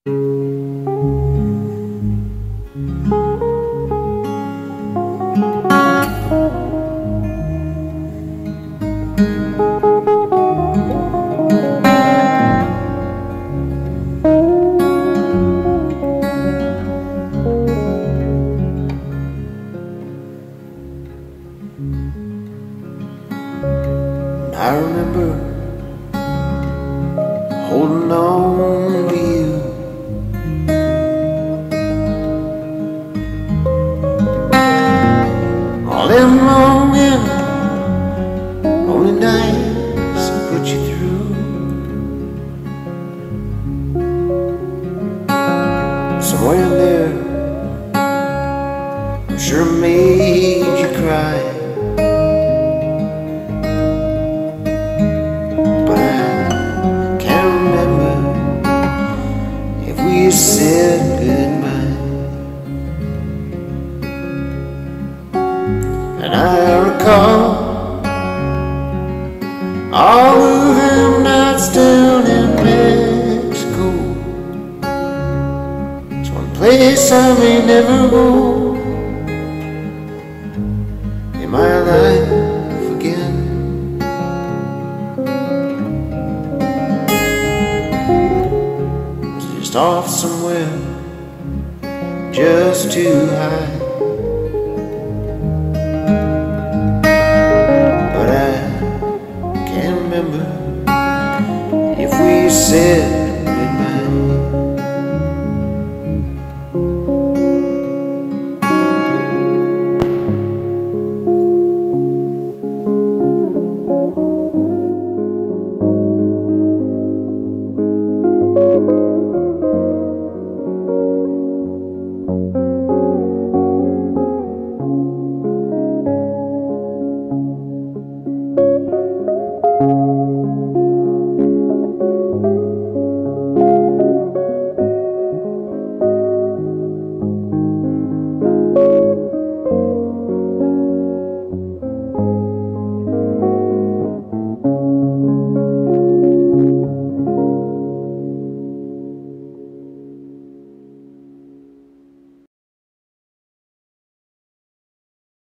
I remember holding on to you, all them long and lonely nights I put you through. Somewhere in there, I'm sure made you cry. We said goodbye, and I recall all of them nights down in Mexico. It's one place I may never go in my life again. Just off somewhere, just too high. But I can't remember if we said